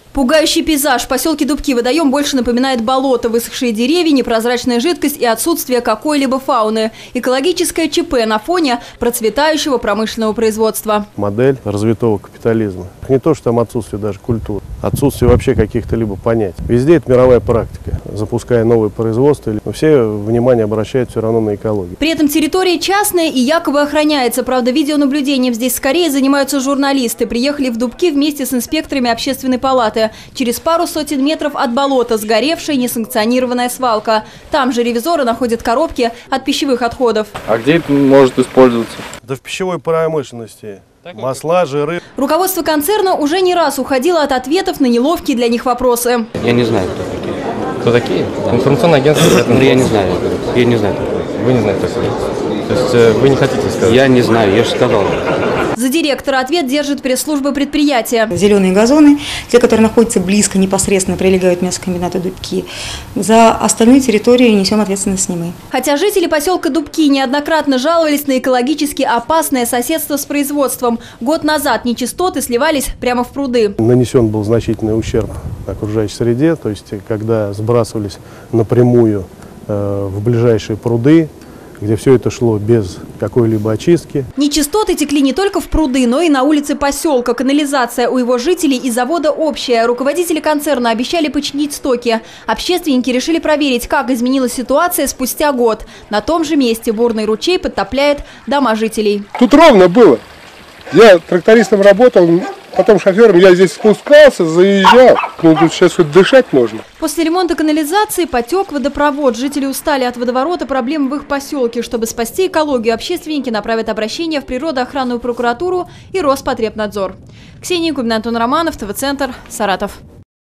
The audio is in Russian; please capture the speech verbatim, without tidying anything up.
Пугающий пейзаж. В поселке Дубки водоем больше напоминает болото, высохшие деревья, непрозрачная жидкость и отсутствие какой-либо фауны. Экологическое ЧП на фоне процветающего промышленного производства. Модель развитого капитализма. Не то, что там отсутствие даже культуры, отсутствие вообще каких-то либо понятий. Везде это мировая практика. Запуская новые производства, все внимание обращают все равно на экологию. При этом территория частная и якобы охраняется. Правда, видеонаблюдением здесь скорее занимаются журналисты. Приехали в Дубки вместе с инспекторами общественной палаты. Через пару сотен метров от болота сгоревшая несанкционированная свалка. Там же ревизоры находят коробки от пищевых отходов. А где это может использоваться? Да в пищевой промышленности. Масла, жиры. Руководство концерна уже не раз уходило от ответов на неловкие для них вопросы. Я не знаю, кто такие. Кто такие? Да. Информационное агентство. Ну, я не знаю. Я не знаю. Вы не знаете такого? То есть вы не хотите сказать? Я не знаю, я же сказал. За директора ответ держит пресс-служба предприятия. Зеленые газоны, те, которые находятся близко, непосредственно прилегают к мясокомбинату Дубки. За остальную территорию несем ответственность не мы. Хотя жители поселка Дубки неоднократно жаловались на экологически опасное соседство с производством. Год назад нечистоты сливались прямо в пруды. Нанесен был значительный ущерб окружающей среде, то есть когда сбрасывались напрямую э, в ближайшие пруды, где все это шло без какой-либо очистки. Нечистоты текли не только в пруды, но и на улице поселка. Канализация у его жителей и завода общая. Руководители концерна обещали починить стоки. Общественники решили проверить, как изменилась ситуация спустя год. На том же месте бурный ручей подтопляет дома жителей. Тут ровно было. Я трактористом работал, потом шофером, я здесь спускался, заезжал. Ну, тут сейчас хоть дышать можно. После ремонта канализации потек водопровод. Жители устали от водоворота проблем в их поселке. Чтобы спасти экологию, общественники направят обращение в природоохранную прокуратуру и Роспотребнадзор. Ксения Кубина, Антон Романов, ТВ-центр, Саратов.